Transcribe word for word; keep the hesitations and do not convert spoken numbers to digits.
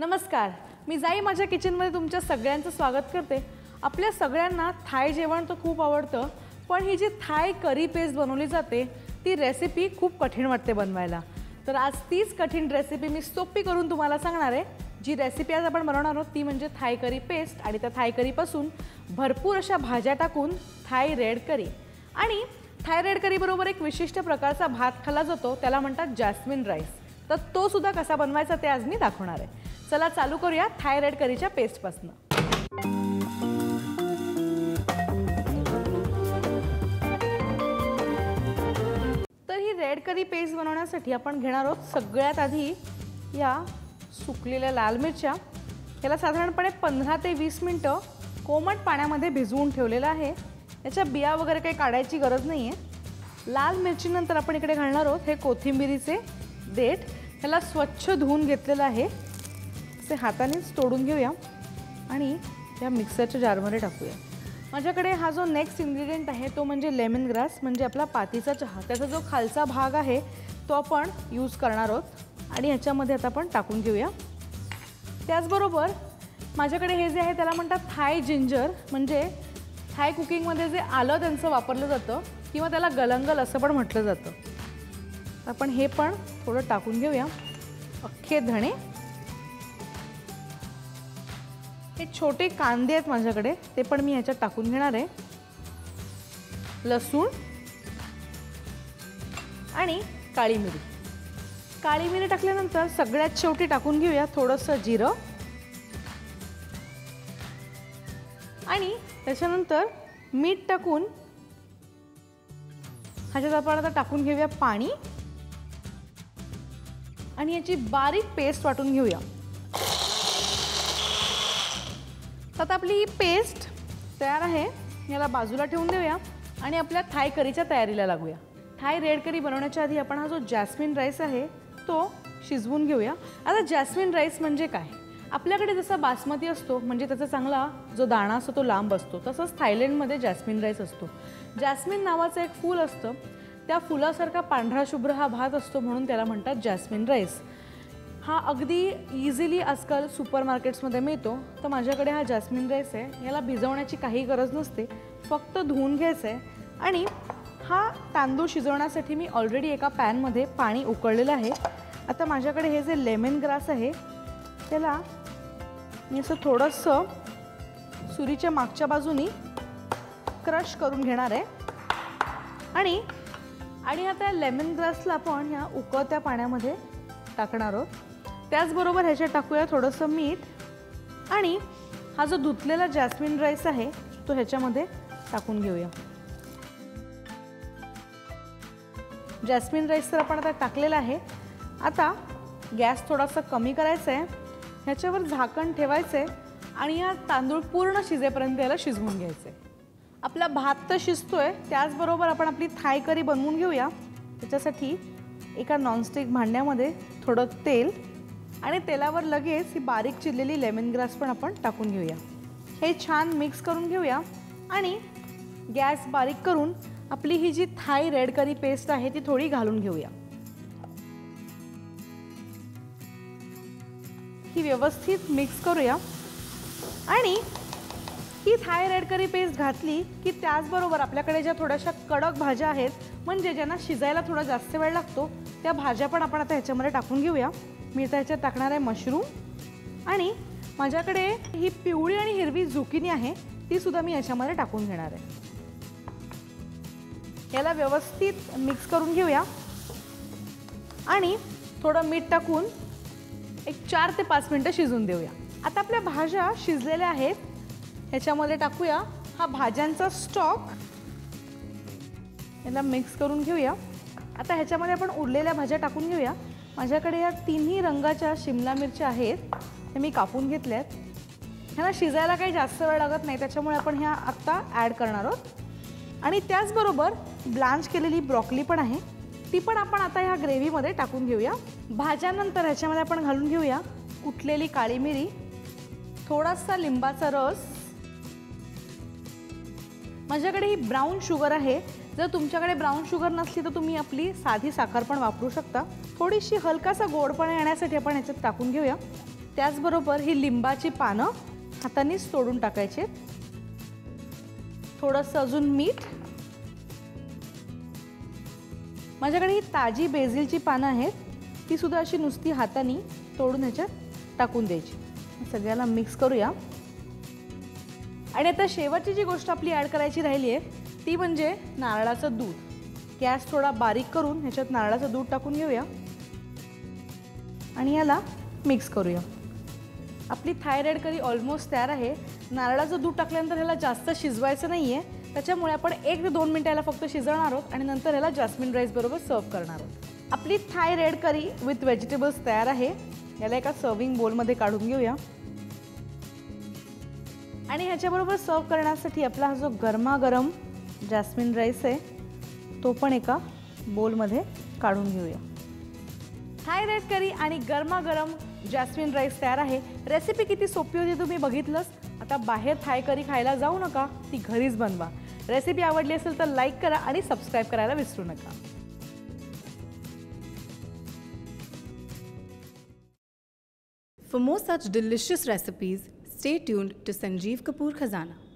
नमस्कार, मी जाई माझ्या किचनमध्ये तुमच्या सगळ्यांचं स्वागत करते। आपल्या सगळ्यांना थाय जेवण तर खूप आवडतं, पण ही जी थाय करी पेस्ट बनवली जाते ती रेसिपी खूप कठीण वाटते बनवायला। तर आज तीच कठीण रेसिपी मी सोपी करून तुम्हाला सांगणार आहे। जी रेसिपी आज आपण बनवणार आहोत ती म्हणजे थाय करी पेस्ट आणि त्या थाय करीपासून भरपूर अशा भाज्या टाकून थाय रेड करी। आणि थाय रेड करी बरोबर एक विशिष्ट प्रकारचा भात खाल्ला जातो, त्याला म्हणतात जॅस्मिन राईस। तर तो सुद्धा कसा बनवायचा ते आज मी दाखवणार आहे। चला चालू करूया थाय रेड करीच्या पेस्ट पासून। तर ही रेड करी पेस्ट बनवण्यासाठी आपण घेणार आहोत सगळ्यात आधी या सुकलेल्या लाल मिरच्या। याला साधारणपणे पंधरा ते वीस मिनिटं कोमट पाण्यामध्ये भिजवून ठेवलेलं आहे। याच्या बिया वगैरे काही काढायची गरज नाही आहे। लाल मिरची नंतर आपण इकडे घालणार आहोत हे कोथिंबीरीचे देठ। याला स्वच्छ धुवून घेतलेलं आहे, असे हातानेच तोडून घेऊया आणि या मिक्सरच्या जारमध्ये टाकूया। माझ्याकडे हा जो नेक्स्ट इन्ग्रेडियंट आहे तो म्हणजे लेमन ग्रास, म्हणजे आपला पातीचा चहा। त्याचा जो खालचा भाग आहे तो आपण यूज करणार आहोत आणि याच्यामध्ये आता आपण टाकून घेऊया। त्याचबरोबर माझ्याकडे हे जे आहे त्याला म्हणतात थाय जिंजर, म्हणजे थाय कुकिंगमध्ये जे आलं त्यांचं वापरलं जातं किंवा त्याला गलंगल असं पण म्हटलं जातं। आपण हे पण थोडं टाकून घेऊया। अख्खे धणे, हे छोटे कांदे आहेत माझ्याकडे, ते पण मी ह्याच्यात टाकून घेणार आहे। लसूण आणि काळी मिरी। काळी मिरी टाकल्यानंतर सगळ्यात शेवटी टाकून घेऊया थोडंसं जिरं आणि त्याच्यानंतर मीठ टाकून ह्याच्यात आपण आता टाकून घेऊया पाणी आणि याची बारीक पेस्ट वाटून घेऊया। आता आपली ही पेस्ट तयार आहे, याला बाजूला ठेवून देऊया आणि आपल्या थाय करीच्या तयारीला लागूया। थाय रेड करी बनवण्याच्या आधी आपण हा जो जॅस्मिन राईस आहे तो शिजवून घेऊया। आता जॅस्मिन राईस म्हणजे काय? आपल्याकडे जसा बासमती असतो म्हणजे त्याचा चांगला जो दाणा असतो तो लांब असतो, तसंच थायलंडमध्ये जॅस्मिन राईस असतो। जॅस्मिन नावाचं एक फूल असतं, त्या फुलासारखा पांढरा शुभ्र हा भात असतो, म्हणून त्याला म्हणतात जॅस्मिन राईस। हा अगदी इझिली आजकाल सुपर मार्केट्समध्ये मिळतो। तर माझ्याकडे हा जॅस्मिन राईस आहे, याला भिजवण्याची काही गरज नसते, फक्त धुवून घ्यायचं आहे। आणि हा तांदूळ शिजवण्यासाठी मी ऑलरेडी एका पॅनमध्ये पाणी उकळलेलं आहे। आता माझ्याकडे हे जे लेमन ग्रास आहे त्याला मी असं थोडंसं सुरीच्या मागच्या बाजूनी क्रश करून घेणार आहे आणि आणि आता लेमन ग्रासला आपण ह्या उकळत्या पाण्यामध्ये टाकणार आहोत। त्याचबरोबर ह्याच्यात टाकूया थोडंसं मीठ आणि हा जो धुतलेला जॅस्मिन राईस आहे तो ह्याच्यामध्ये टाकून घेऊया। जॅस्मिन राईस तर आपण आता टाकलेला आहे। आता गॅस थोडासा कमी करायचा आहे, ह्याच्यावर झाकण ठेवायचं आहे आणि हा तांदूळ पूर्ण शिजेपर्यंत याला शिजवून घ्यायचं आहे। आपला भात तर शिजतोय, त्याचबरोबर आपण आपली थाय करी बनवून घेऊया। त्याच्यासाठी एका नॉनस्टिक भांड्यामध्ये थोडं तेल आणि तेलावर लगेच ही बारीक चिरलेली लेमन ग्रास पण आपण टाकून घेऊया। हे छान मिक्स करून घेऊया आणि गॅस बारीक करून आपली ही जी थाय रेड करी पेस्ट आहे ती थोडी घालून घेऊया। ही व्यवस्थित मिक्स करूया आणि ही थाय रेड करी पेस्ट घातली की त्याचबरोबर आपल्याकडे ज्या थोड्याशा कडक भाज्या आहेत, म्हणजे ज्यांना शिजायला थोडा जास्त वेळ लागतो, त्या भाज्या पण आपण आता ह्याच्यामध्ये टाकून घेऊया। मी आता ह्याच्यात टाकणार आहे मशरूम आणि माझ्याकडे ही पिवळी आणि हिरवी झुकिनी आहे, ती सुद्धा मी ह्याच्यामध्ये टाकून घेणार आहे। याला व्यवस्थित मिक्स करून घेऊया आणि थोडं मीठ टाकून एक चार ते पाच मिनिटं शिजून देऊया। आता आपल्या भाज्या शिजलेल्या आहेत, ह्याच्यामध्ये टाकूया हा भाज्यांचा स्टॉक। याला मिक्स करून घेऊया। आता ह्याच्यामध्ये आपण उरलेल्या भाज्या टाकून घेऊया। माझ्याकडे या तिन्ही रंगाच्या शिमला मिरच्या आहेत, हे मी कापून घेतल्या आहेत। ह्याला शिजायला काही जास्त वेळ लागत नाही, त्याच्यामुळे आपण ह्या आत्ता ॲड करणार आहोत। आणि त्याचबरोबर ब्लांच केलेली ब्रॉकली पण आहे, ती पण आपण आता ह्या ग्रेव्हीमध्ये टाकून घेऊया। भाज्यानंतर ह्याच्यामध्ये आपण घालून घेऊया कुटलेली काळी मिरी, थोडासा लिंबाचा रस। माझ्याकडे ही ब्राऊन शुगर आहे, जर तुमच्याकडे ब्राऊन शुगर नसली तर तुम्ही आपली साधी साखर पण वापरू शकता। थोडीशी हलकासा गोडपणा येण्यासाठी आपण ह्याच्यात टाकून घेऊया। त्याचबरोबर ही लिंबाची पानं हातानेच तोडून टाकायचे. थोडंसं अजून मीठ. माझ्याकडे ही ताजी बेसिलची पानं आहेत, ती सुद्धा अशी नुसती हाताने तोडून ह्याच्यात टाकून द्यायची. सगळ्याला मिक्स करूया. आणि आता शेवटची जी गोष्ट आपली ॲड करायची राहिली आहे ती म्हणजे नारळाचं दूध. गॅस थोडा बारीक करून ह्याच्यात नारळाचं दूध टाकून घेऊया आणि याला मिक्स करूया. आपली थाय रेड करी ऑलमोस्ट तयार आहे. नारळाचं दूध टाकल्यानंतर ह्याला जास्त शिजवायचं नाही आहे, त्याच्यामुळे आपण एक ते दोन मिनिटं याला फक्त शिजवणार आहोत आणि नंतर ह्याला जास्मिन राईस बरोबर सर्व करणार आहोत. आपली Thai red curry with vegetables तयार आहे. याला एका सर्विंग बोलमध्ये काढून घेऊया आणि ह्याच्याबरोबर सर्व करण्यासाठी आपला हा जो गरमागरम जास्मिन राईस आहे तो पण एका बोलमध्ये काढून घेऊया. थाय रेड करी आणि गरमागरम जास्मिन राईस तयार आहे. रेसिपी किती सोपी होती तुम्ही बघितलंच. आता बाहेर थाय करी खायला जाऊ नका, ती घरीच बनवा. रेसिपी आवडली असेल तर लाईक करा आणि सबस्क्राईब करायला विसरू नका. For more such delicious recipes, stay tuned to Sanjeev Kapoor Khazana.